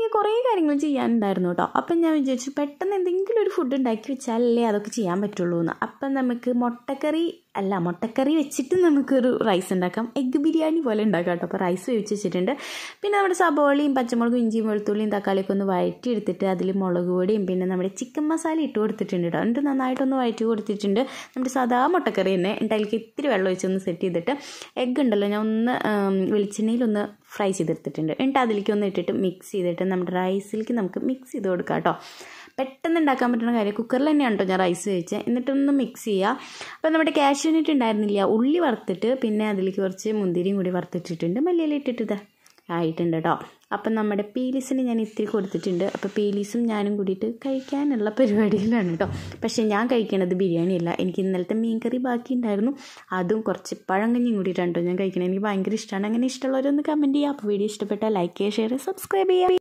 എനിക്ക് കുറേ കാര്യങ്ങൾ ചെയ്യാനുണ്ടായിരുന്നു കേട്ടോ. അപ്പം ഞാൻ വിചാരിച്ചു പെട്ടെന്ന് എന്തെങ്കിലും ഒരു ഫുഡ് ഉണ്ടാക്കി വെച്ചാലല്ലേ അതൊക്കെ ചെയ്യാൻ പറ്റുള്ളൂ എന്ന്. അപ്പം നമുക്ക് മുട്ടക്കറി വെച്ചിട്ട് നമുക്കൊരു റൈസ് ഉണ്ടാക്കാം, എഗ്ഗ് ബിരിയാണി പോലെ ഉണ്ടാക്കാം കേട്ടോ. അപ്പോൾ റൈസ് വേവിച്ച് വെച്ചിട്ടുണ്ട്. പിന്നെ നമ്മുടെ സബോളയും പച്ചമുളകും ഇഞ്ചിയും വെളുത്തുള്ളിയും തക്കാളിയൊക്കെ ഒന്ന് വഴറ്റി എടുത്തിട്ട് അതിൽ മുളക് പൊടിയും പിന്നെ നമ്മുടെ ചിക്കൻ മസാല ഇട്ട് കൊടുത്തിട്ടുണ്ട് കേട്ടോ. എന്നിട്ട് നന്നായിട്ടൊന്ന് വഴറ്റി കൊടുത്തിട്ടുണ്ട്. നമ്മുടെ സാധാ മുട്ടക്കറി തന്നെ. എന്നിട്ട് അതിലേക്ക് ഇത്തിരി വെള്ളം ഒഴിച്ചൊന്ന് സെറ്റ് ചെയ്തിട്ട് എഗ്ഗ് ഉണ്ടല്ലോ ഞാൻ ഒന്ന് വെളിച്ചെണ്ണയിലൊന്ന് ഫ്രൈ ചെയ്തെടുത്തിട്ടുണ്ട്. എന്നിട്ട് അതിലേക്ക് ഒന്ന് ഇട്ടിട്ട് മിക്സ് ചെയ്തിട്ട് നമ്മുടെ റൈസിലേക്ക് നമുക്ക് മിക്സ് ചെയ്ത് കൊടുക്കാം കേട്ടോ. പെട്ടെന്ന് ഉണ്ടാക്കാൻ പറ്റുന്ന കാര്യം. കുക്കറിൽ തന്നെയാണ് കേട്ടോ ഞാൻ റൈസ് വെച്ചത്. എന്നിട്ടൊന്ന് മിക്സ് ചെയ്യുക. അപ്പോൾ നമ്മുടെ കാഷ്യൂ നട്ട് ഉണ്ടായിരുന്നില്ല, ഉള്ളി വറുത്തിട്ട് പിന്നെ അതിലേക്ക് കുറച്ച് മുന്തിരിയും കൂടി വറുത്തിട്ടിട്ടുണ്ട്, മല്ലിയില ഇട്ടിട്ട് ആയിട്ടുണ്ട് കേട്ടോ. അപ്പം നമ്മുടെ പീലീസിന് ഞാൻ ഇത്തിരി കൊടുത്തിട്ടുണ്ട്. അപ്പോൾ പീലീസും ഞാനും കൂടിയിട്ട് കഴിക്കാനുള്ള പരിപാടിയിലാണ് കേട്ടോ. പക്ഷേ ഞാൻ കഴിക്കണത് ബിരിയാണിയല്ല, എനിക്ക് ഇന്നലത്തെ മീൻകറി ബാക്കി ഉണ്ടായിരുന്നു, അതും കുറച്ച് പഴങ്കഞ്ഞിയും കൂടിയിട്ടാണ് കേട്ടോ ഞാൻ കഴിക്കണത്. എനിക്ക് ഭയങ്കര ഇഷ്ടമാണ്. അങ്ങനെ ഇഷ്ടമുള്ളവരൊന്ന് കമൻറ്റ് ചെയ്യുക. അപ്പോൾ വീഡിയോ ഇഷ്ടപ്പെട്ടാൽ ലൈക്ക് ചെയ്യുക, ഷെയർ ചെയ്യുക, സബ്സ്ക്രൈബ് ചെയ്യുക.